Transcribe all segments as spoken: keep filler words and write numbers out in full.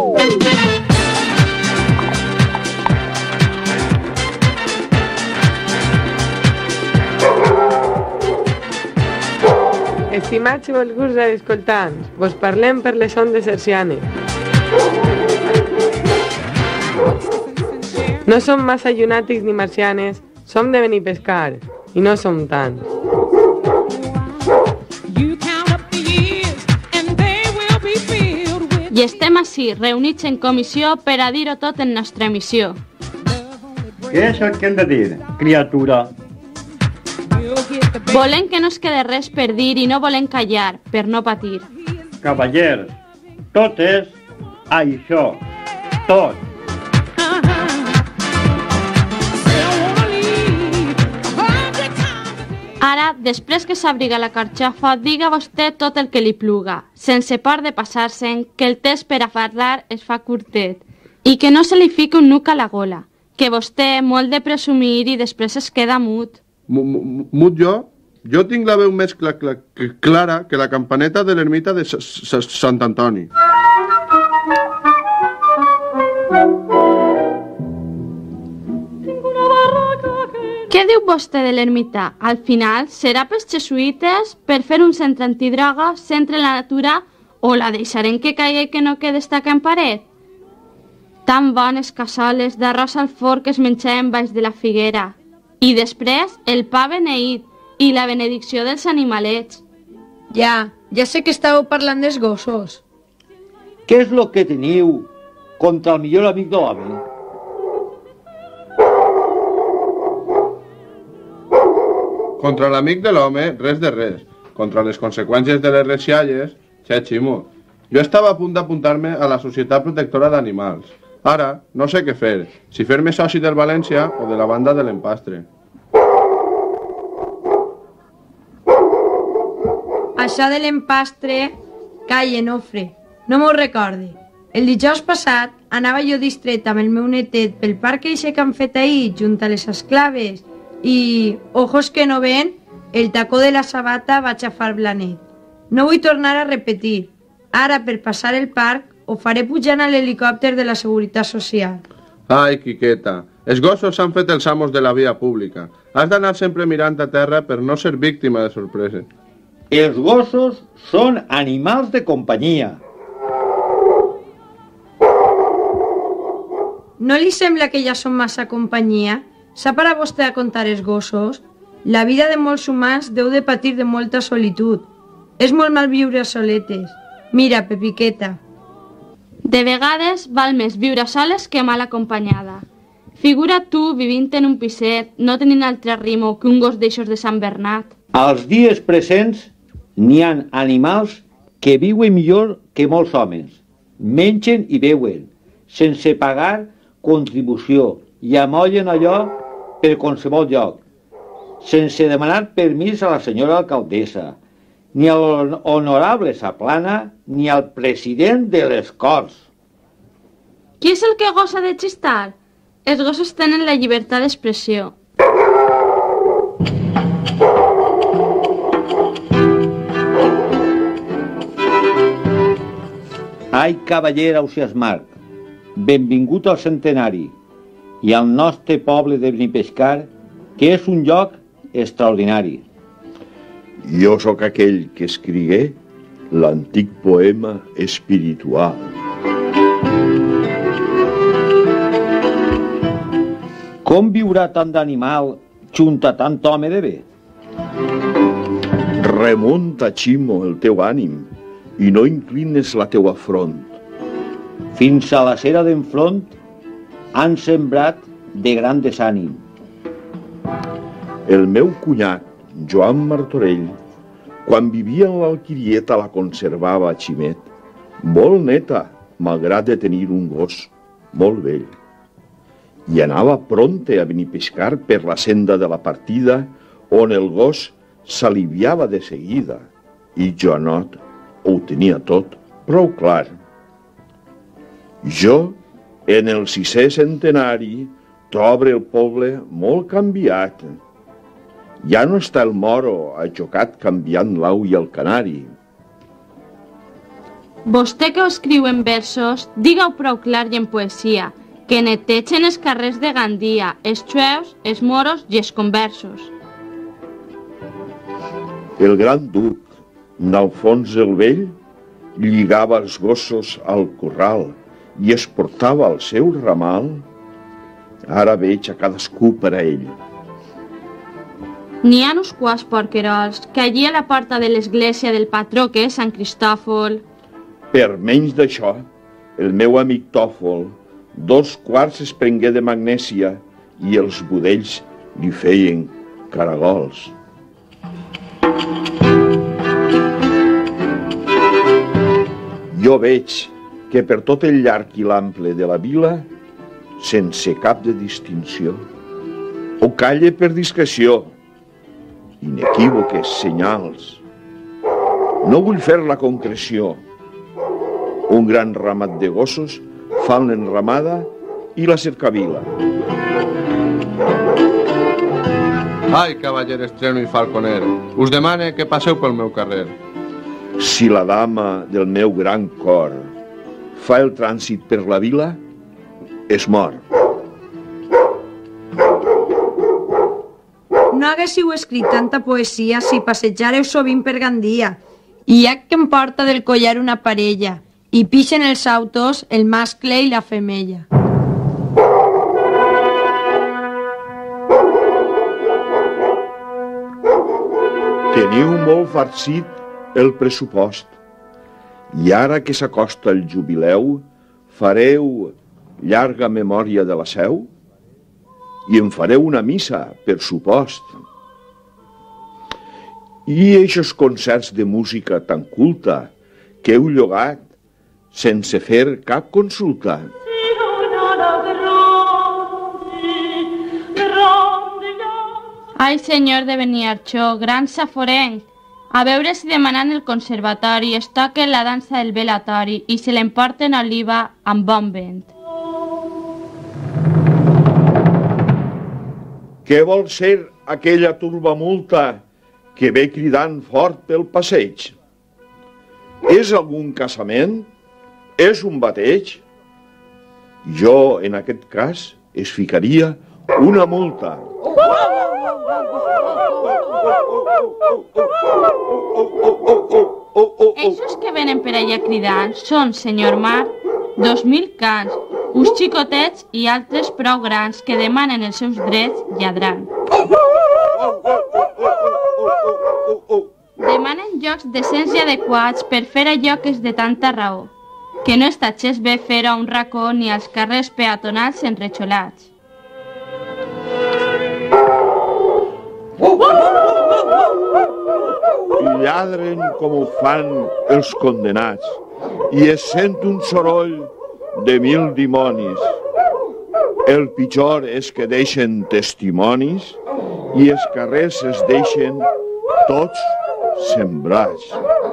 Estimats i volguts radioescoltants, vos parlem per les ondes hercianes. No som massa llunàtics ni marcianes, som de venir a pescar, i no som tants. I estem ací, reunits en comissió, per a dir-ho tot en nostra emissió. Què és el que hem de dir, criatura? Volem que no es quede res per dir i no volem callar, per no patir. Cavallers, tot és això, tot. Ara, després que s'abriga la carxofa, diga vostè tot el que li pluga, sense por de passar-se'n, que el temps per a parlar es fa curtet, i que no se li fique un nuc a la gola, que vostè molt de presumir i després es queda mut. Mut jo? Jo tinc la veu més cla cla clara que la campaneta de l'ermita de Sant Antoni. Què diu vostè de l'ermita? Al final, serà pels jesuïtes per fer un centre antidroga, centre la natura, o la deixarem que caigui que no quede estaca en paret? Tan bones cassoles d'arròs al forn que es menjaven baix de la figuera. I després, el pa beneït i la benedicció dels animalets. Ja, ja sé que estàveu parlant dels gossos. Què és el que teniu contra el millor amic de l'home? Contra l'amic de l'home, res de res. Contra les conseqüències de les reixalles, xe ximo. Jo estava a punt d'apuntar-me a la Societat Protectora d'Animals. Ara, no sé què fer, si fer-me soci del València o de la banda de l'Empastre. Això de l'Empastre, calla, Nofre, no m'ho recorde. El dijous passat anava jo distret amb el meu netet pel parc eixe que han fet ahir, junt a les esclaves, i, ojos que no ven, el tacó de la sabata va xafar blanet. No vull tornar a repetir. Ara, per passar el parc, ho faré pujant a l'helicòpter de la Seguretat Social. Ai, Quiqueta, els gossos s'han fet els amos de la via pública. Has d'anar sempre mirant a terra per no ser víctima de sorpreses. Els gossos són animals de companyia. No li sembla que ja són massa companyia? S'ha parat vostè a comptar els gossos? La vida de molts humans deu de patir de molta solitud. És molt mal viure soletes. Mira, Pepiqueta. De vegades val més viure soles que mal acompanyada. Figura tu vivint en un piset, no tenint altre rimo que un gos d'eixos de Sant Bernat. Als dies presents n'hi ha animals que viuen millor que molts homes. Mengen i beuen, sense pagar contribució, i amollen allò per qualsevol lloc, sense demanar permís a la senyora alcaldessa, ni a l'honorable Saplana, ni al president de les Corts. Qui és el que gosa de xistar? Els gossos tenen la llibertat d'expressió. Ai, cavaller Ausiasmarc, benvingut al centenari i al nostre poble de Benipescar, que és un lloc extraordinari. Jo sóc aquell que escrigué l'antic poema espiritual. Com viurà tant d'animal junt a tant home de bé? Remunta, Ximo, el teu ànim i no inclines la teua front. Fins a la cera d'enfront han sembrat de gran desànim. El meu cunyat, Joan Martorell, quan vivia en l'Alquirieta la conservava a Ximet, molt neta, malgrat de tenir un gos molt vell. I anava pronte a venir a pescar per la senda de la partida, on el gos s'aliviava de seguida, i Joanot ho tenia tot prou clar. Jo, en el sisè centenari, trobo el poble molt canviat. Ja no està el moro ajocat canviant l'au i el canari. Vostè que ho escriu en versos, diga-ho prou clar i en poesia, que netegen els carrers de Gandia, els xueus, els moros i els conversos. El gran duc, d'Alfons el Vell, lligava els gossos al corral i es portava al seu ramal. Ara veig a cadascú per a ell. N'hi ha uns quants porquerols que allí a la porta de l'església del patró que és Sant Cristòfol. Per menys d'això, el meu amic Tòfol dos quarts es prengué de magnèsia i els budells li feien caragols. Jo veig que per tot el llarg i l'ample de la vila, sense cap de distinció, o calle per discreció, inequívoques senyals. No vull fer la concreció. Un gran ramat de gossos fan l'enramada i la cercavila. Ai, cavaller Estreno i Falconer, us demane que passeu pel meu carrer. Si la dama del meu gran cor fa el trànsit per la vila, es mor. No haguéssiu escrit tanta poesia si passejàreu sovint per Gandia. I hi ha que em porta del collar una parella, i pixen els autos el mascle i la femella. Teniu molt farcit el pressupost, i ara que s'acosta el jubileu, fareu llarga memòria de la seu i en fareu una missa, per supost. I eixos concerts de música tan culta que heu llogat sense fer cap consulta. Ai, senyor de Beniarjó, gran saforenc, a veure si demanant el conservatori es toquen la dansa del velatori i se l'emporten a Oliva amb bon vent. Què vol ser aquella turbamulta que ve cridant fort pel passeig? És algun casament? És un bateig? Jo, en aquest cas, es ficaria una multa. Eixos que venen per allà cridant són, senyor Mar, dos mil cans, uns xicotets i altres prou grans que demanen els seus drets lladrant. Demanen llocs decents i adequats per fer allò que és de tanta raó, que no està gens bé fer a un racó ni als carrers peatonals enreixolats. Lladren com ho fan els condenats i es sent un soroll de mil dimonis. El pitjor és que deixen testimonis i els carrers es deixen tots sembrats.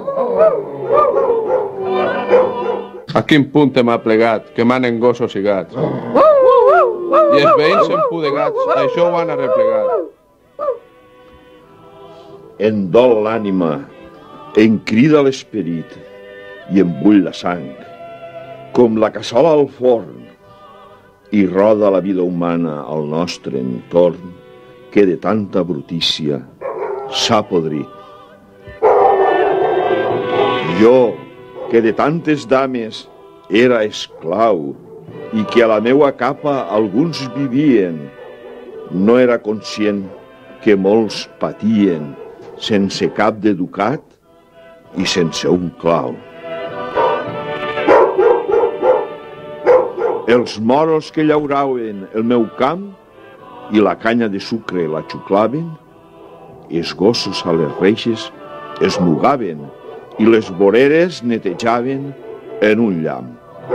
A quin punt m'ha plegat, que manen gossos i gats. I els veïns empudegats, això ho han arreplegat. En dol l'ànima, en crida l'esperit i en bull la sang, com la cassola al forn, i roda la vida humana al nostre entorn, que de tanta brutícia s'ha podrit. Jo, que de tantes dames era esclau i que a la meua capa alguns vivien, no era conscient que molts patien sense cap d'educat i sense un clau. Els moros que llauraven el meu camp i la canya de sucre la xuclaven, els gossos a les reixes es mugaven i les voreres netejaven en un llamp.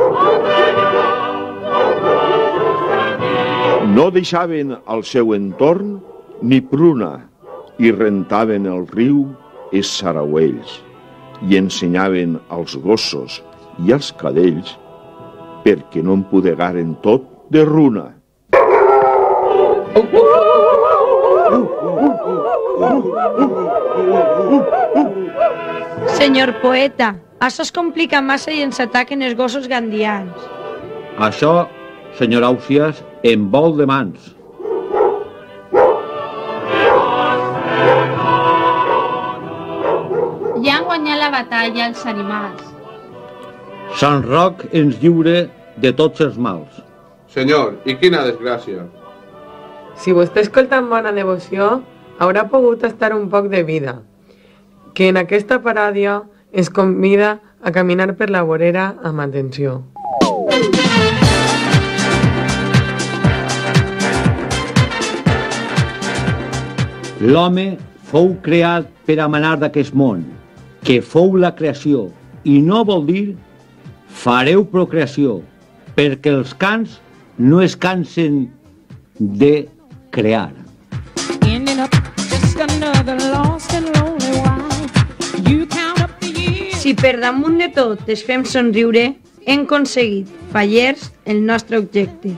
No deixaven al seu entorn ni pruna i rentaven el riu els sarauells i ensenyaven als gossos i als cadells perquè no empudegaren tot de runa. Senyor poeta, Això es complica massa i ens ataquen els gossos gandians. Això, senyor Àusias, em vol de mans. Ja han guanyat la batalla els animals. Sant Roc ens lliure de tots els mals. Senyor, i quina desgràcia. Si vostè escolta amb bona devoció, haurà pogut estar un poc de vida, que en aquesta paràdia ens convida a caminar per la vorera amb atenció. L'home fou creat per a manar d'aquest món, que fou la creació, i no vol dir fareu procreació, perquè els cans no es cansen de crear. Si per damunt de tot es fem somriure, hem aconseguit fallers el nostre objecte.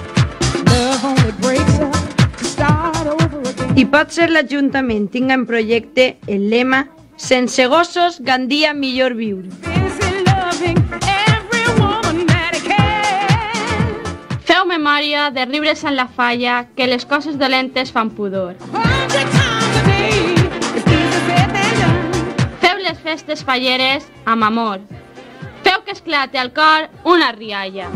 I pot ser l'Ajuntament tinga en projecte el lema «Sense gossos, Gandia millor viure». Feu memòria de riure Sant la Falla, que les coses dolentes fan pudor. Feu les festes falleres amb amor. Feu que esclate al cor una rialla.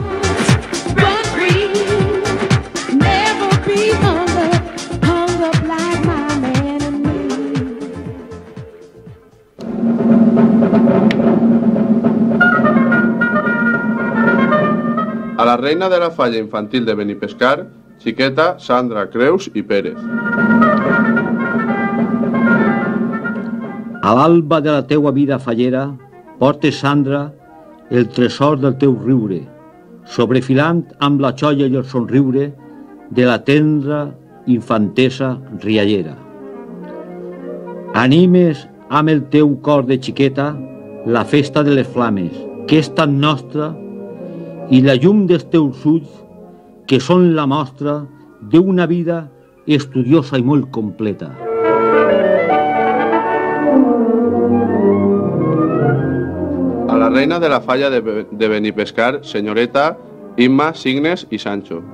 A la reina de la falla infantil de Benipescar, Xiqueta, Sandra, Creus i Pérez. A l'alba de la teua vida fallera, portes, Sandra, el tresor del teu riure, sobrefilant amb la xoia i el somriure de la tendra infantesa riallera. Animes amb el teu cor de xiqueta la festa de les flames, que és tan nostra, i la llum dels teus ulls, que són la mostra d'una vida estudiosa i molt completa. A la reina de la falla de, de Benipescar, senyoreta, Imma, Signes i Sancho.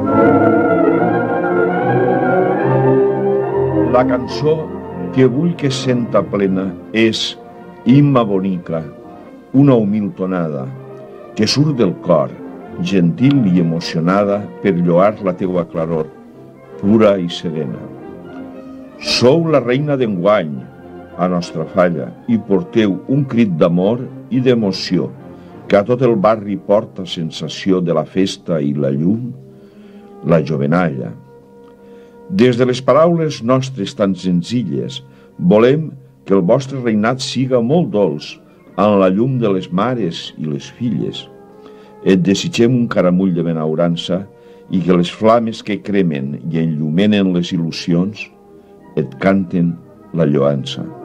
La cançó que vull que senta plena és Imma bonica, una humil tonada, que surt del cor, gentil i emocionada per lloar la teua claror, pura i serena. Sou la reina d'enguany, a nostra falla, i porteu un crit d'amor i d'emoció, que a tot el barri porta sensació de la festa i la llum, la jovenalla. Des de les paraules nostres tan senzilles, volem que el vostre reinat siga molt dolç, en la llum de les mares i les filles. Et desitgem un caramull de benaurança i que les flames que cremen i enllumenen les il·lusions et canten la lloança.